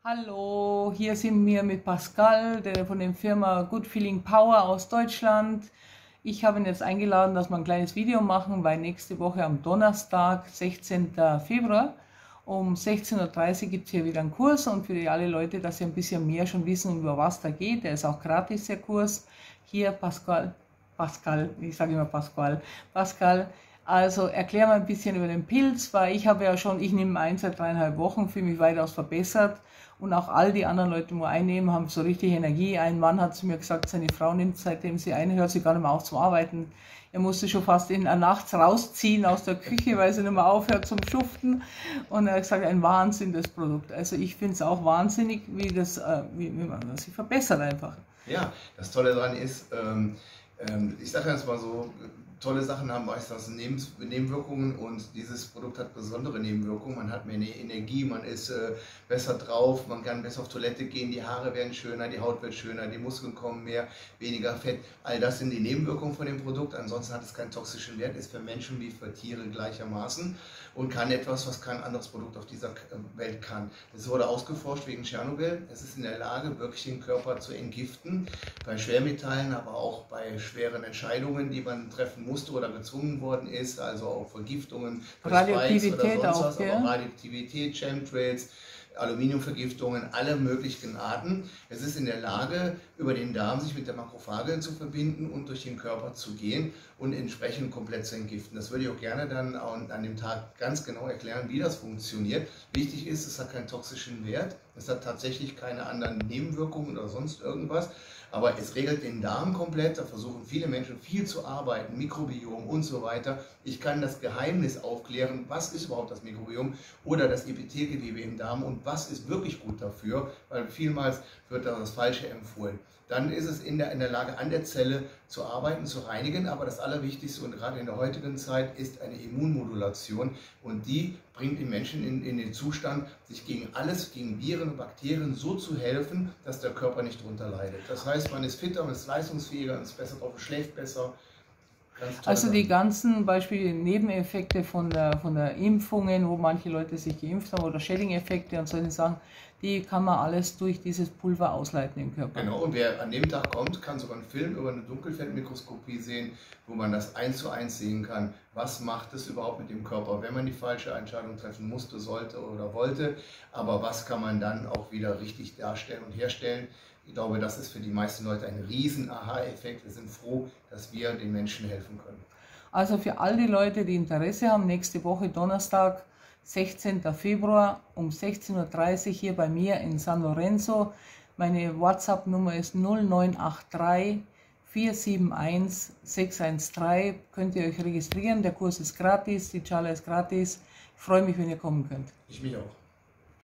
Hallo, hier sind wir mit Pascal, von der Firma Good Feeling Power aus Deutschland. Ich habe ihn jetzt eingeladen, dass wir ein kleines Video machen, weil nächste Woche am Donnerstag, 16. Februar, um 16:30 Uhr gibt es hier wieder einen Kurs, und für alle Leute, dass sie ein bisschen mehr schon wissen, über was da geht. Der ist auch gratis, der Kurs. Hier Pascal, ich sage immer Pascal. Also erklär mal ein bisschen über den Pilz, weil ich nehme einen seit 3,5 Wochen, fühle mich weitaus verbessert, und auch all die anderen Leute, die einnehmen, haben so richtig Energie. Ein Mann hat zu mir gesagt, seine Frau nimmt, seitdem sie eine, hört sie gar nicht mehr auf zum Arbeiten. Er musste schon fast nachts rausziehen aus der Küche, weil sie nicht mehr aufhört zum Schuften. Und er hat gesagt, ein Wahnsinn, das Produkt. Also ich finde es auch wahnsinnig, wie man sich verbessert einfach. Ja, das Tolle daran ist, ich sage jetzt mal so, tolle Sachen haben meistens Nebenwirkungen, und dieses Produkt hat besondere Nebenwirkungen. Man hat mehr Energie, man ist besser drauf, man kann besser auf Toilette gehen, die Haare werden schöner, die Haut wird schöner, die Muskeln kommen mehr, weniger Fett. All das sind die Nebenwirkungen von dem Produkt. Ansonsten hat es keinen toxischen Wert, ist für Menschen wie für Tiere gleichermaßen und kann etwas, was kein anderes Produkt auf dieser Welt kann. Das wurde ausgeforscht wegen Tschernobyl. Es ist in der Lage, wirklich den Körper zu entgiften, bei Schwermetallen, aber auch bei schweren Entscheidungen, die man treffen musste oder gezwungen worden ist, also auch Vergiftungen, Radioaktivität oder sonst auch, was, ja? aber Radioaktivität, Chemtrails, Aluminiumvergiftungen, alle möglichen Arten. Es ist in der Lage, über den Darm sich mit der Makrophage zu verbinden und durch den Körper zu gehen und entsprechend komplett zu entgiften. Das würde ich auch gerne dann an dem Tag ganz genau erklären, wie das funktioniert. Wichtig ist, es hat keinen toxischen Wert, es hat tatsächlich keine anderen Nebenwirkungen oder sonst irgendwas, aber es regelt den Darm komplett. Da versuchen viele Menschen viel zu arbeiten, Mikrobiom und so weiter. Ich kann das Geheimnis aufklären, was ist überhaupt das Mikrobiom oder das Epithelgewebe im Darm und was ist wirklich gut dafür, weil vielmals wird da das Falsche empfohlen. Dann ist es in der Lage, an der Zelle zu arbeiten, zu reinigen, aber das Allerwichtigste und gerade in der heutigen Zeit ist eine Immunmodulation, und die bringt den Menschen in den Zustand, sich gegen alles, gegen Viren und Bakterien so zu helfen, dass der Körper nicht drunter leidet. Das heißt, man ist fitter, man ist leistungsfähiger, man ist besser drauf, schläft besser. Also die ganzen Beispiele, Nebeneffekte von der Impfungen, wo manche Leute sich geimpft haben, oder Shedding-Effekte und solche Sachen, die kann man alles durch dieses Pulver ausleiten im Körper. Genau, und wer an dem Tag kommt, kann sogar einen Film über eine Dunkelfeldmikroskopie sehen, wo man das 1:1 sehen kann. Was macht es überhaupt mit dem Körper, wenn man die falsche Entscheidung treffen musste, sollte oder wollte, aber was kann man dann auch wieder richtig darstellen und herstellen. Ich glaube, das ist für die meisten Leute ein riesen Aha-Effekt. Wir sind froh, dass wir den Menschen helfen können. Also für all die Leute, die Interesse haben, nächste Woche Donnerstag, 16. Februar um 16:30 Uhr hier bei mir in San Lorenzo. Meine WhatsApp-Nummer ist 0983 471 613. Könnt ihr euch registrieren. Der Kurs ist gratis, die Chala ist gratis. Ich freue mich, wenn ihr kommen könnt. Ich mich auch.